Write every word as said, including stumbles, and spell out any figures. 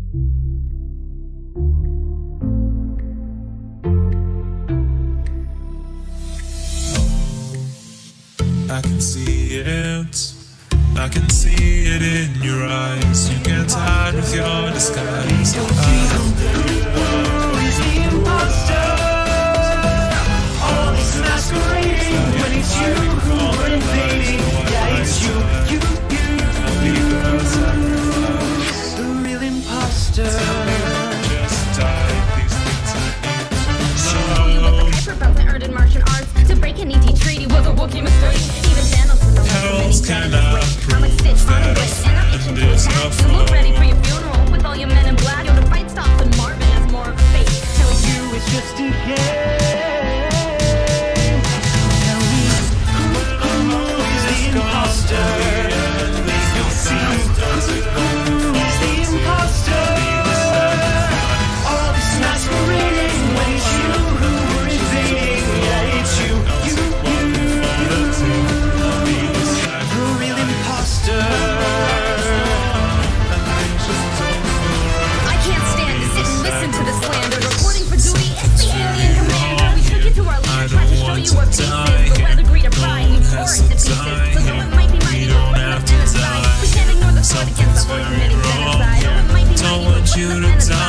I can see it, I can see it in your eyes. You can't hide with your disguise. Who is the imposter? All this masquerading when it's you who are invading. Yeah, it's you, you, you, the real imposter. Just die, these things I need to know. You got the paper belts and earned in martial arts. To break an E T treaty was a Wookiee mistake. Even Thanos would know Hells cannot I'm like prove Stitch on the that a way, and I'm itching friend to is a attack. You look foe. ready for your funeral with all your men in black. Yo, the fight stops and Marvin has more of a face. Tell you it's just a game. Tell me who, who is the imposter? You'll see who is the imposter. All this masquerading when it's you who are invading. Yeah, it's you, you, you, the real imposter. I can't stand to sit and listen to the slander. Reporting for duty, it's the alien commander. We took you to our leader, tried to show you what peace is. But weather greed or pride, we tore it to pieces. So though it might be mighty, don't let us genocide. We can't ignore the threat against the horse committing genocide. Oh, it might be mighty, but Don't want what's you the to genocide?